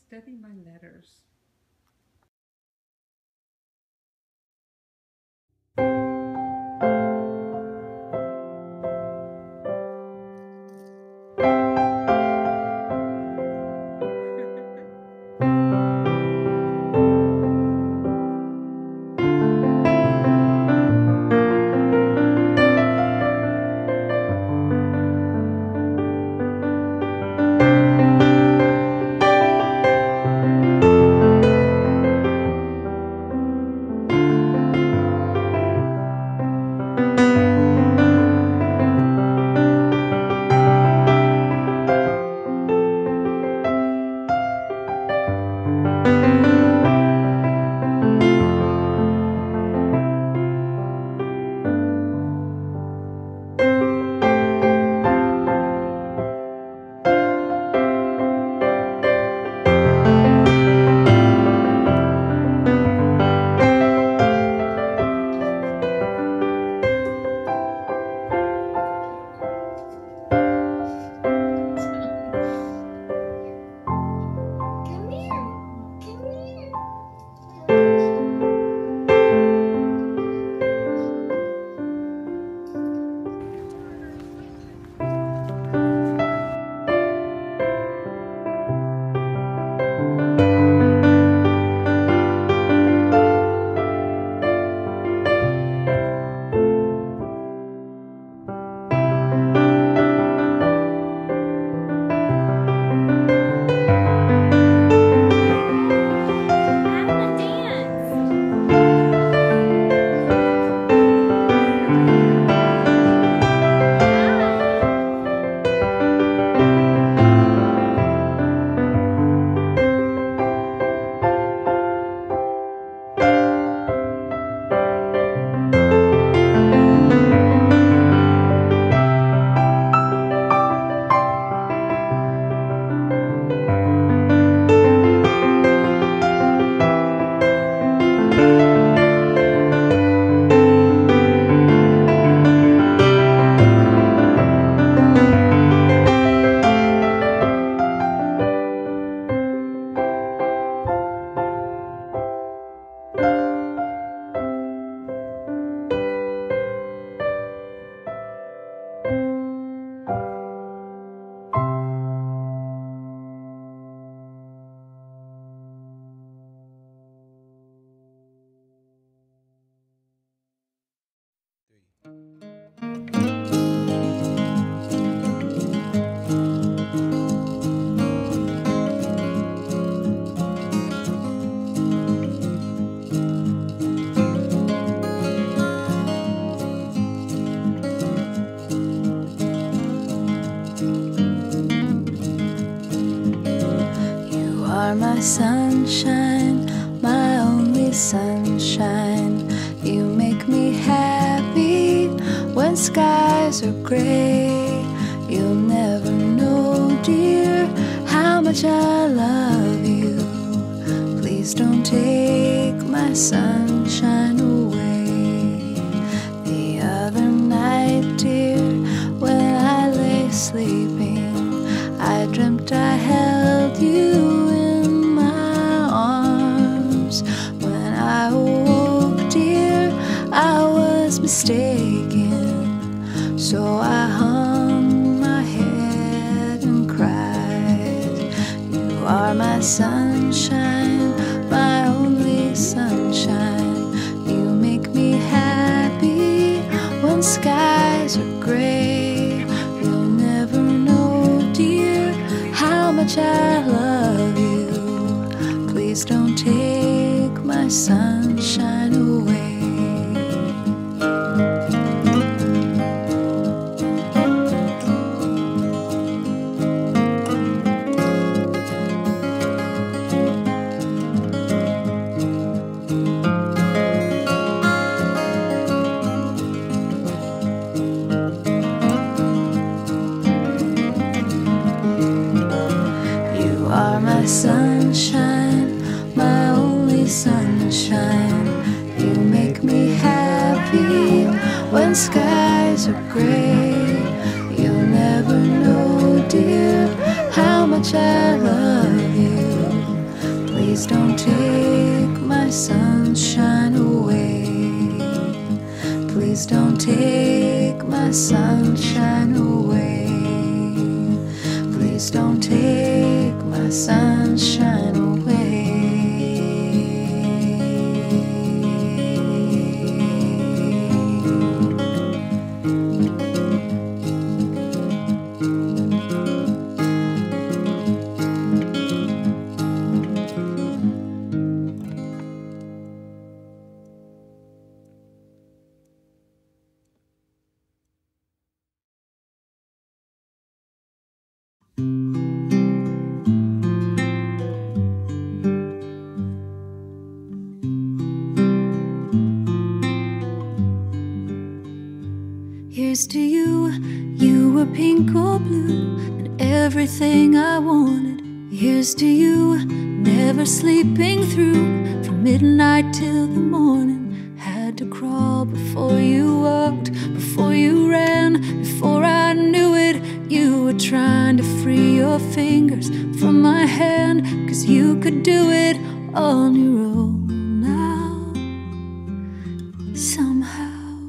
study my letters. My sunshine, my only sunshine. You make me happy when skies are gray. You'll never know, dear, how much I love you. Please don't take my sunshine away. The other night, dear, when I lay sleeping, I dreamt I held you. I was mistaken, so I hung my head and cried. You are my sunshine, my only sunshine. You make me happy when skies are gray. You'll never know, dear, how much I love you. Please don't take my sunshine away. Sunshine, my only sunshine. You make me happy when skies are gray. You'll never know, dear, how much I love you. Please don't take my sunshine away. Please don't take my sunshine away. Please don't take my sunshine away. Here's to you, you were pink or blue, and everything I wanted. Here's to you, never sleeping through, from midnight till the morning. Had to crawl before you walked, before you ran, before I knew it. You were trying to free your fingers from my hand, 'cause you could do it on your own now. Somehow.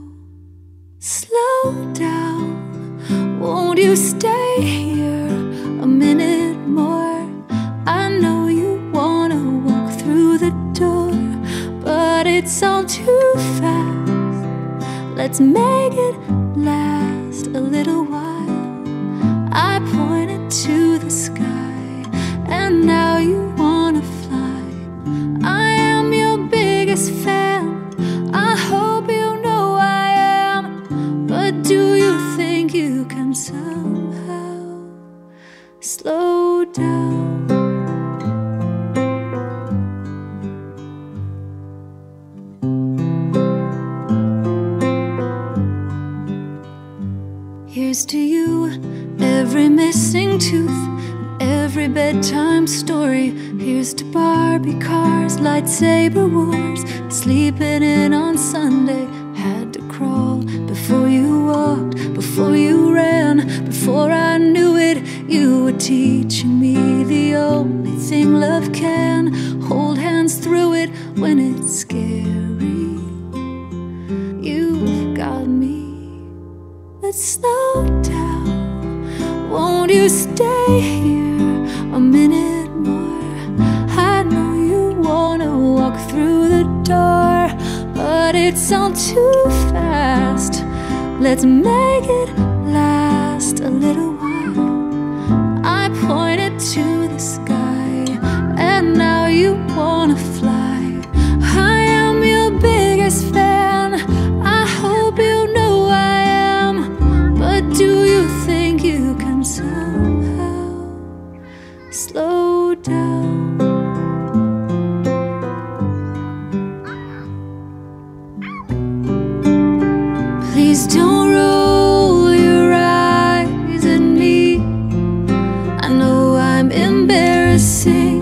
Slow down, won't you stay here a minute more? I know you wanna walk through the door, but it's all too fast. Let's make it last a little while. I pointed to the sky, and now you wanna fly. I am your biggest fan, I hope you know I am. But do you think you can somehow slow down? Here's to you, every missing tooth, every bedtime story. Here's to Barbie cars, lightsaber wars, sleeping in on Sunday. Had to crawl before you walked, before you ran, before I knew it. You were teaching me the only thing love can. Hold hands through it when it's scary. You've got me. Let's slow down, won't you stay here a minute more? I know you wanna walk through the door, but it's all too fast. Let's make it last a little while. I pointed to the sky, and now you wanna fly. I am your biggest fan, I hope you know I am. But do you think you can somehow slow down? Please don't roll your eyes at me. I know I'm embarrassing,